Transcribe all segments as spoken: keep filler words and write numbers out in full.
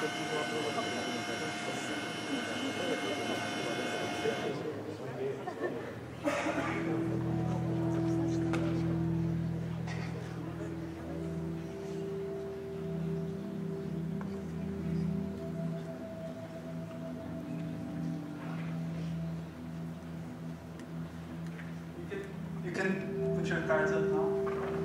You can put your cards up now.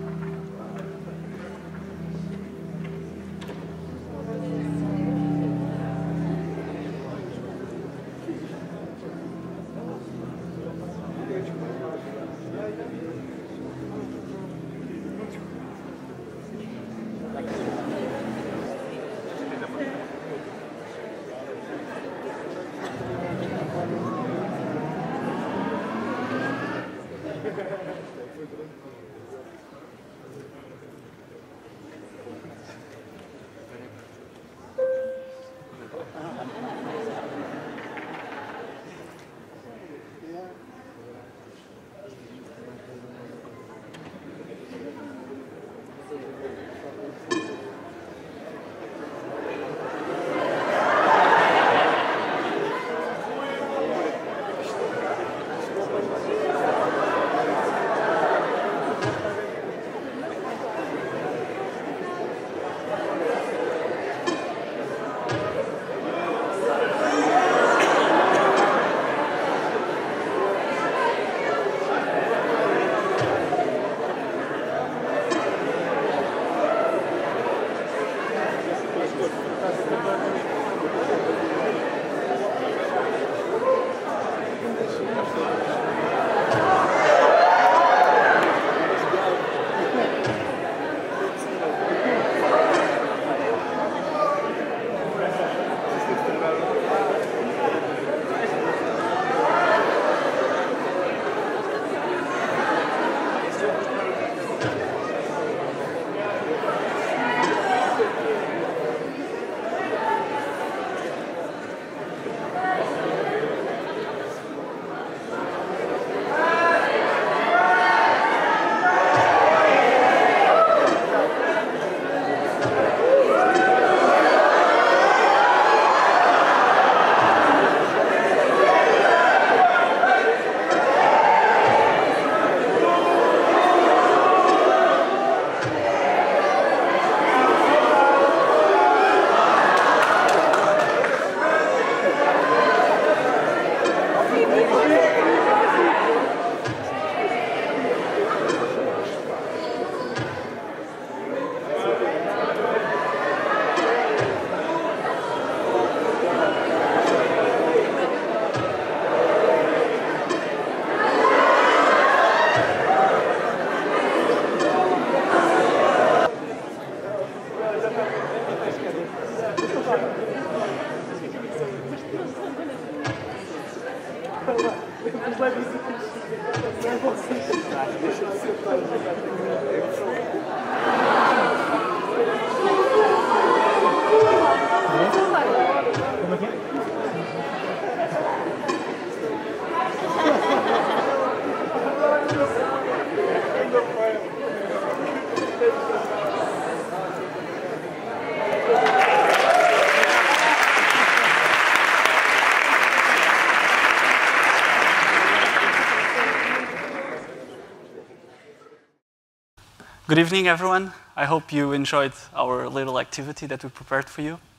Good evening, everyone. I hope you enjoyed our little activity that we prepared for you.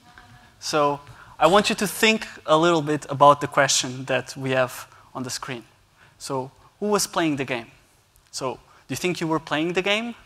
So I want you to think a little bit about the question that we have on the screen. So who was playing the game? So do you think you were playing the game?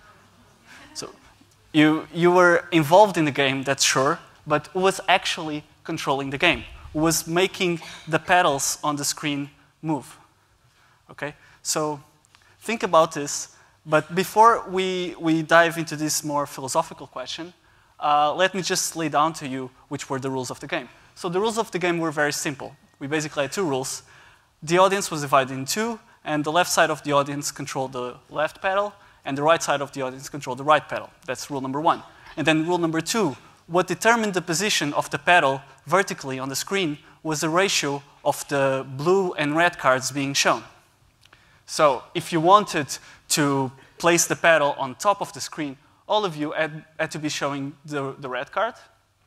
So you, you were involved in the game, that's sure, but who was actually controlling the game? Who was making the pedals on the screen move? Okay, so think about this. But before we, we dive into this more philosophical question, uh, let me just lay down to you which were the rules of the game. So the rules of the game were very simple. We basically had two rules. The audience was divided in two, and the left side of the audience controlled the left pedal, and the right side of the audience controlled the right pedal. That's rule number one. And then rule number two, what determined the position of the pedal vertically on the screen was the ratio of the blue and red cards being shown. So if you wanted to place the pedal on top of the screen, all of you had, had to be showing the, the red card.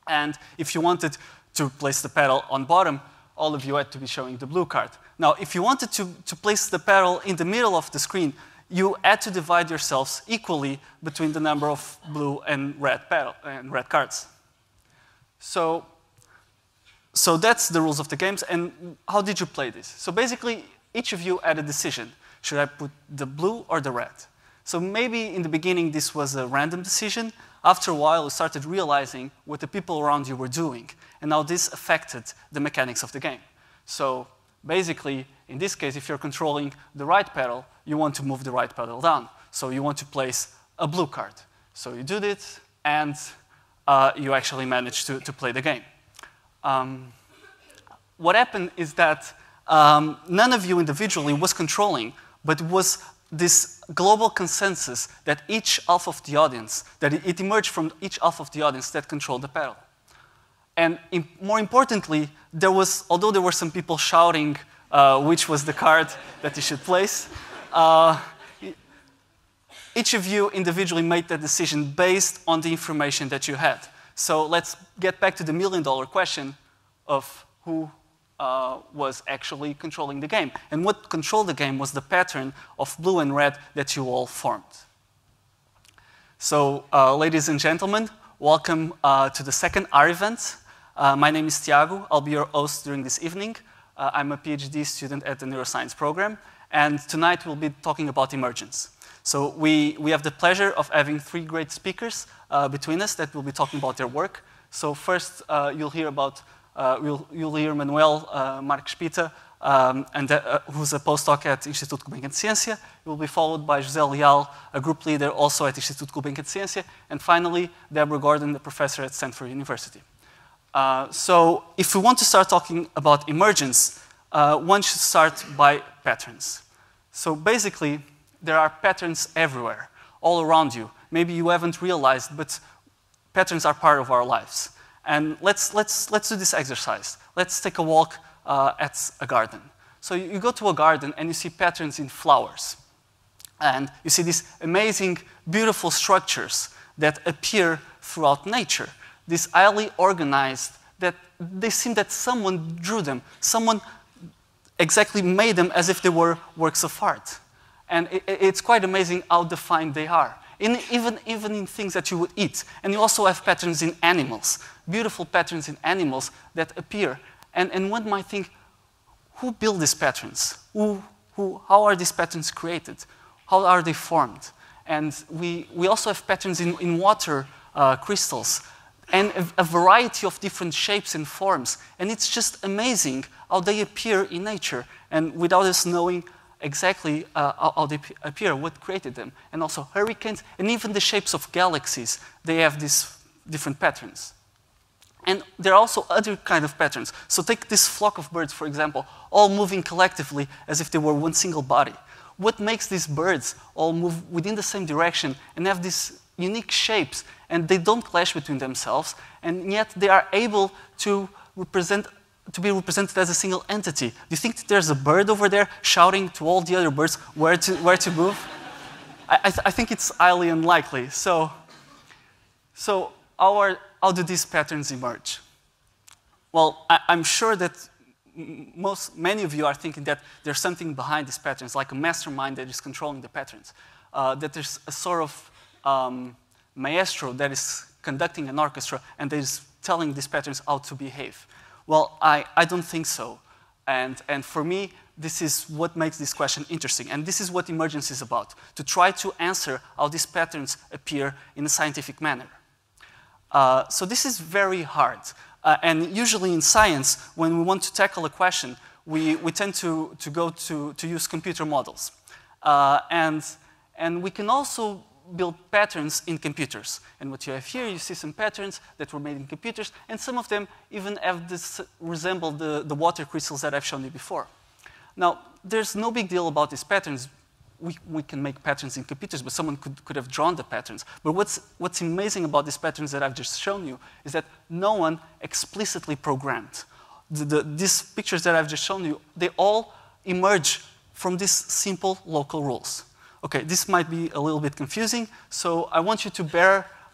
And if you wanted to place the pedal on bottom, all of you had to be showing the blue card. Now, if you wanted to, to place the pedal in the middle of the screen, you had to divide yourselves equally between the number of blue and red pedal and red cards. So, so that's the rules of the games. And how did you play this? So basically, each of you had a decision. Should I put the blue or the red? So maybe in the beginning this was a random decision. After a while, you started realizing what the people around you were doing, and how this affected the mechanics of the game. So basically, in this case, if you're controlling the right pedal, you want to move the right pedal down. So you want to place a blue card. So you did it, and uh, you actually managed to, to play the game. Um, what happened is that um, none of you individually was controlling, but it was this global consensus that each half of the audience, that it emerged from each half of the audience that controlled the pedal. And in, more importantly, there was, although there were some people shouting uh, which was the card that you should place, uh, each of you individually made that decision based on the information that you had. So let's get back to the million dollar question of who Uh, was actually controlling the game. And what controlled the game was the pattern of blue and red that you all formed. So, uh, ladies and gentlemen, welcome uh, to the second R event. Uh, my name is Tiago. I'll be your host during this evening. Uh, I'm a PhD student at the neuroscience program, and tonight we'll be talking about emergence. So we, we have the pleasure of having three great speakers uh, between us that will be talking about their work. So first, uh, you'll hear about Uh, you'll, you'll hear Manuel uh, Marques Pita, um, and, uh, who's a postdoc at Instituto Gulbenkian de Ciência. He will be followed by José Leal, a group leader also at Instituto Gulbenkian de Ciência. And finally, Deborah Gordon, a professor at Stanford University. Uh, so if we want to start talking about emergence, uh, one should start by patterns. So basically, there are patterns everywhere, all around you. Maybe you haven't realized, but patterns are part of our lives. And let's, let's, let's do this exercise. Let's take a walk uh, at a garden. So you, you go to a garden and you see patterns in flowers. And you see these amazing, beautiful structures that appear throughout nature. These highly organized, that they seem that someone drew them. Someone exactly made them as if they were works of art. And it, it's quite amazing how defined they are. In, even, even in things that you would eat. And you also have patterns in animals, beautiful patterns in animals that appear. And, and one might think, who built these patterns? Who, who, how are these patterns created? How are they formed? And we, we also have patterns in, in water uh, crystals, and a, a variety of different shapes and forms. And it's just amazing how they appear in nature, and without us knowing exactly uh, how, how they appear, what created them. And also hurricanes, and even the shapes of galaxies, they have these different patterns. And there are also other kind of patterns. So take this flock of birds, for example, all moving collectively as if they were one single body. What makes these birds all move within the same direction and have these unique shapes, and they don't clash between themselves, and yet they are able to represent to be represented as a single entity? Do you think that there's a bird over there shouting to all the other birds where to, where to move? I, I, th I think it's highly unlikely. So, so how, are, how do these patterns emerge? Well, I, I'm sure that most, many of you are thinking that there's something behind these patterns, like a mastermind that is controlling the patterns. Uh, that there's a sort of um, maestro that is conducting an orchestra and that is telling these patterns how to behave. Well, I, I don't think so. And, and for me, this is what makes this question interesting. And this is what emergence is about, to try to answer how these patterns appear in a scientific manner. Uh, so this is very hard. Uh, and usually in science, when we want to tackle a question, we, we tend to, to go to, to use computer models. Uh, and, and we can also build patterns in computers. And what you have here, you see some patterns that were made in computers, and some of them even have this, resemble the, the water crystals that I've shown you before. Now, there's no big deal about these patterns. We, we can make patterns in computers, but someone could, could have drawn the patterns. But what's, what's amazing about these patterns that I've just shown you is that no one explicitly programmed. The, the, these pictures that I've just shown you, they all emerge from these simple local rules. Okay, this might be a little bit confusing, so I want you to bear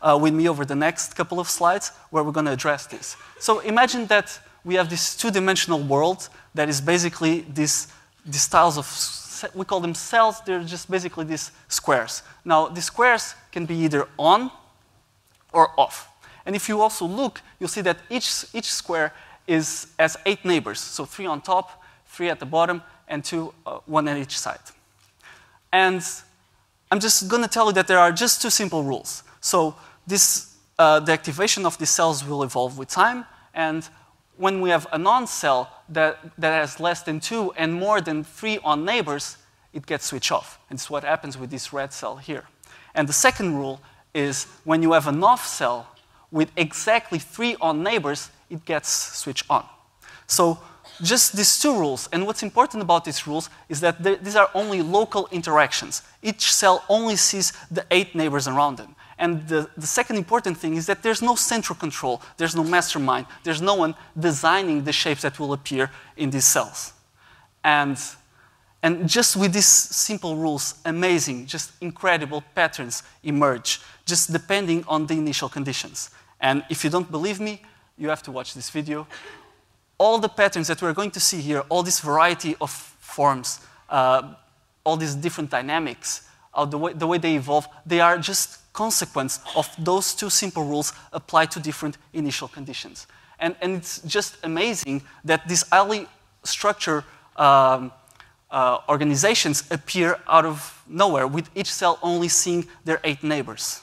uh, with me over the next couple of slides where we're going to address this. So imagine that we have this two-dimensional world that is basically this, these tiles of, we call them cells, they're just basically these squares. Now, the squares can be either on or off. And if you also look, you'll see that each, each square is has eight neighbors. So three on top, three at the bottom, and two, uh, one at each side. And I'm just going to tell you that there are just two simple rules. So this, uh, the activation of these cells will evolve with time, and when we have a non-cell that, that has less than two and more than three on neighbors, it gets switched off. And it's what happens with this red cell here. And the second rule is when you have an off cell with exactly three on neighbors, it gets switched on. So just these two rules, and what's important about these rules is that these are only local interactions. Each cell only sees the eight neighbors around them. And the, the second important thing is that there's no central control, there's no mastermind, there's no one designing the shapes that will appear in these cells. And, and just with these simple rules, amazing, just incredible patterns emerge, just depending on the initial conditions. And if you don't believe me, you have to watch this video. All the patterns that we're going to see here, all this variety of forms, uh, all these different dynamics, uh, the, way, the way they evolve, they are just consequence of those two simple rules applied to different initial conditions. And, and it's just amazing that these highly structured um, uh, organizations appear out of nowhere, with each cell only seeing their eight neighbors.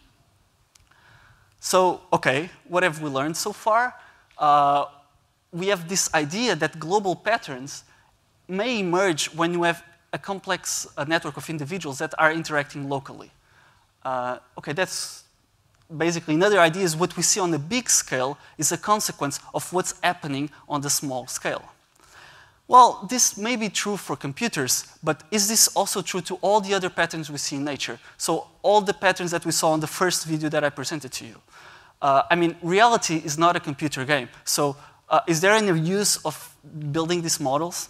So, okay, what have we learned so far? Uh, we have this idea that global patterns may emerge when you have a complex uh, network of individuals that are interacting locally. Uh, okay, that's basically another idea is what we see on the big scale is a consequence of what's happening on the small scale. Well, this may be true for computers, but is this also true to all the other patterns we see in nature? So all the patterns that we saw in the first video that I presented to you. Uh, I mean, reality is not a computer game. So uh, is there any use of building these models?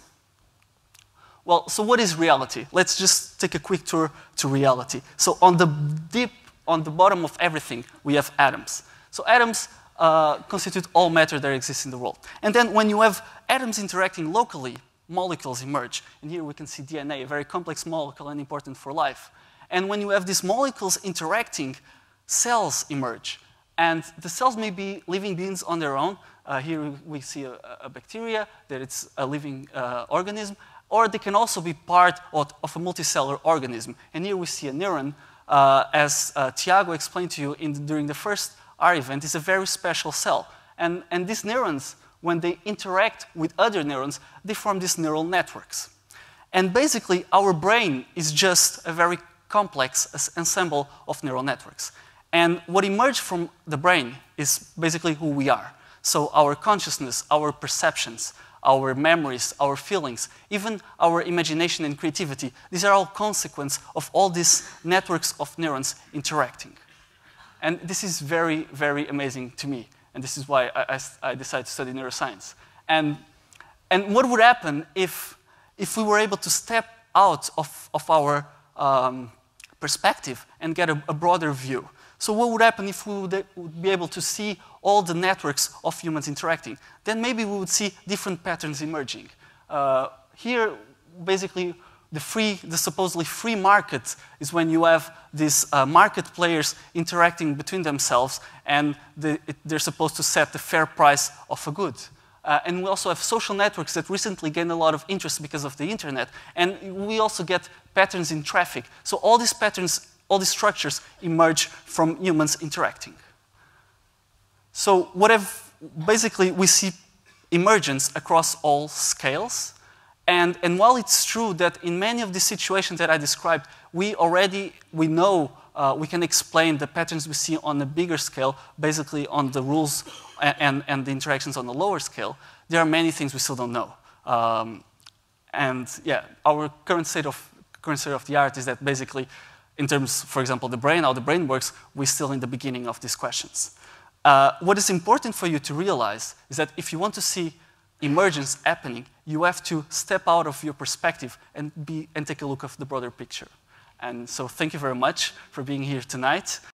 Well, so what is reality? Let's just take a quick tour to reality. So on the deep, on the bottom of everything, we have atoms. So atoms uh, constitute all matter that exists in the world. And then when you have atoms interacting locally, molecules emerge. And here we can see D N A, a very complex molecule and important for life. And when you have these molecules interacting, cells emerge. And the cells may be living beings on their own. Uh, here we see a, a bacteria, that it's a living uh, organism. Or they can also be part of, of a multicellular organism. And here we see a neuron, uh, as uh, Tiago explained to you in, during the first R event, is a very special cell. And, and these neurons, when they interact with other neurons, they form these neural networks. And basically, our brain is just a very complex ensemble of neural networks. And what emerged from the brain is basically who we are. So our consciousness, our perceptions, our memories, our feelings, even our imagination and creativity, these are all consequence of all these networks of neurons interacting. And this is very, very amazing to me. And this is why I, I, I decided to study neuroscience. And, and what would happen if, if we were able to step out of, of our um, perspective and get a, a broader view? So what would happen if we would, would be able to see all the networks of humans interacting? Then maybe we would see different patterns emerging. Uh, here, basically, the free, the supposedly free market is when you have these uh, market players interacting between themselves, and the, it, they're supposed to set the fair price of a good. Uh, and we also have social networks that recently gained a lot of interest because of the internet. And we also get patterns in traffic. So all these patterns, all these structures emerge from humans interacting. So what if basically we see emergence across all scales. And, and while it's true that in many of the situations that I described, we already, we know, uh, we can explain the patterns we see on a bigger scale, basically on the rules and, and, and the interactions on the lower scale, there are many things we still don't know. Um, and yeah, our current state of, current state of the art is that basically, in terms, for example, the brain, how the brain works, we're still in the beginning of these questions. Uh, what is important for you to realize is that if you want to see emergence happening, you have to step out of your perspective and, be, and take a look at the broader picture. And so thank you very much for being here tonight.